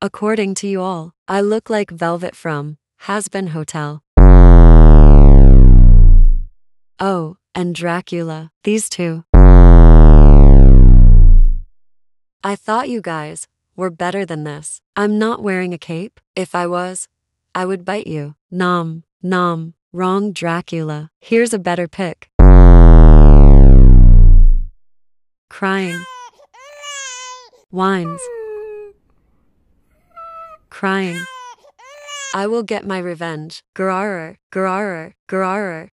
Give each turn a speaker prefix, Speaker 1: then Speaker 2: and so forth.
Speaker 1: According to you all, I look like Velvet from Has-Been Hotel. Oh, and Dracula. These two. I thought you guys were better than this. I'm not wearing a cape. If I was, I would bite you. Nom, nom. Wrong, Dracula. Here's a better pick. Crying. Whines. Crying. I will get my revenge. Grrr, grrr, grrr.